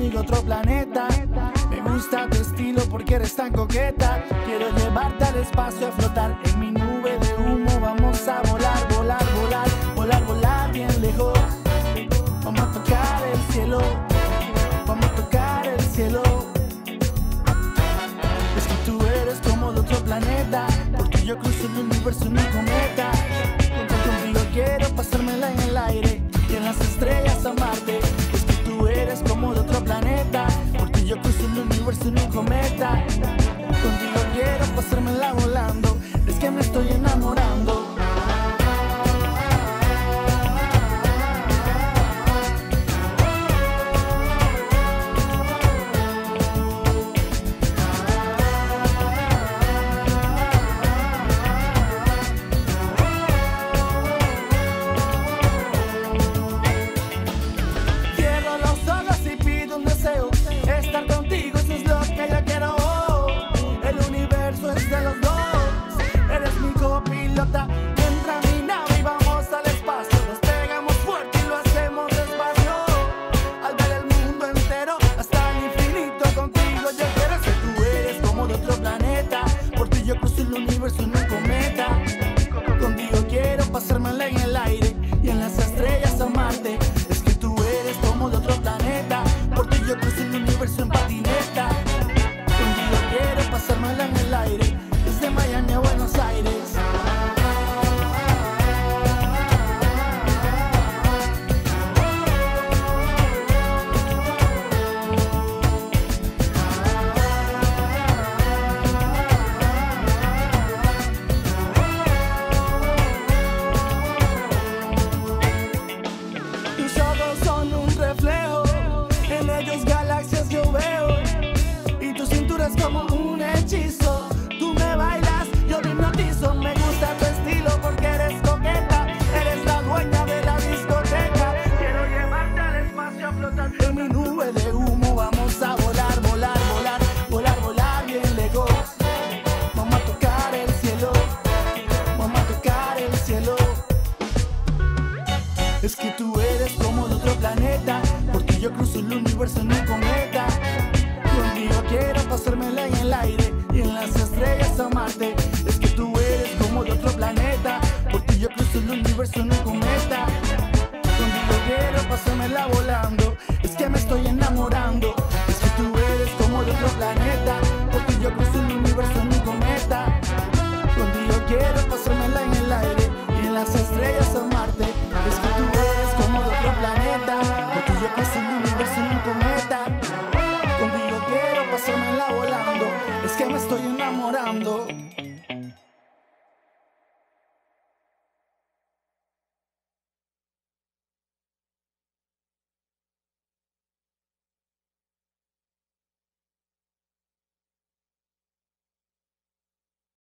conmigo a otro planeta. Me gusta tu estilo porque eres tan coqueta. Quiero llevarte al espacio a flotar en mi nube de humo. Vamos a volar, volar, volar, volar, volar bien lejos. Vamos a tocar el cielo, vamos a tocar el cielo. Es que tú eres como de otro planeta, porque yo cruzo el universo en un cometa. Contigo quiero pasármela en el aire y en las estrellas amarte. Es que tú eres como de otro planeta, porque yo cruzo el universo en un cometa. Contigo quiero pasármela volando, es que me estoy enamorando. Estar contigo, eso es lo que yo quiero. El universo es de los dos. Eres mi copilota. Entra en mi nave y vamos al espacio. Despegamos fuerte y lo hacemos despacio. Al ver el mundo entero hasta el infinito contigo yo quiero. Sé que tú eres como de otro planeta, porque yo cruzo el universo en un cometa. Contigo quiero pasármela en el aire y en las estrellas amarte. Es que tú eres como de otro planeta, porque yo cruzo el universo en patineta. Contigo quiero pasármela en el aire, desde Miami a Buenos Aires. Tus ojos son un reflejo, en ellos galaxias yo veo, y tu cintura es como un hechizo. Tú me bailas, yo te hipnotizo. Me gusta tu estilo porque eres coqueta, eres la dueña de la discoteca. Quiero llevarte al espacio a flotar en mi nube de humo. Vamos a volar, volar, volar, volar, volar bien lejos. Vamos a tocar el cielo, vamos a tocar el cielo. Es que tú eres como de otro planeta, porque yo cruzo el universo en un cometa. Contigo quiero pasármela en el aire y en las estrellas amarte. Es que tú eres como de otro planeta, porque yo cruzo el universo en un cometa. Contigo quiero pasármela volando, es que me estoy enamorando. Es que tú eres como de otro planeta, porque yo cruzo el universo en un cometa. Contigo quiero pasármela en el aire y en las estrellas amarte. Es que tú eres como de otro planeta, porque yo cruzo el universo en un cometa.